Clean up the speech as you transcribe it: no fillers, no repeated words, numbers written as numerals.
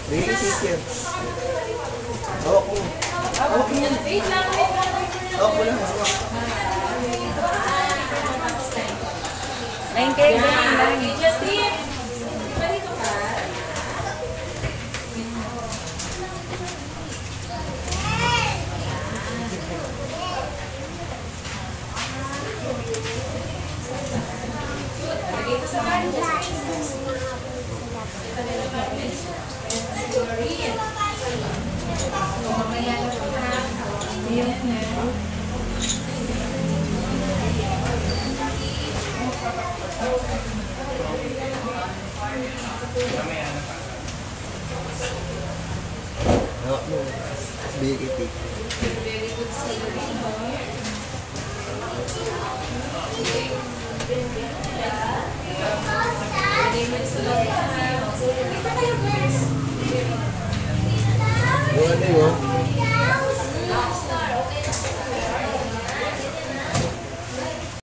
Bigay teacher. Hawak mo. Hawak mo yan. Hawak mo lang. Hawak. 9K din lang. Justin! Hawak mo. Bigay teacher. Ano yun?